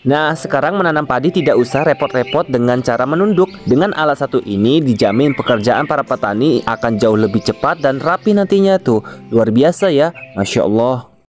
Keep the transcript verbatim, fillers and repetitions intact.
Nah, sekarang menanam padi tidak usah repot-repot dengan cara menunduk. Dengan alat satu ini dijamin pekerjaan para petani akan jauh lebih cepat dan rapi nantinya tuh. Luar biasa ya, Masya Allah.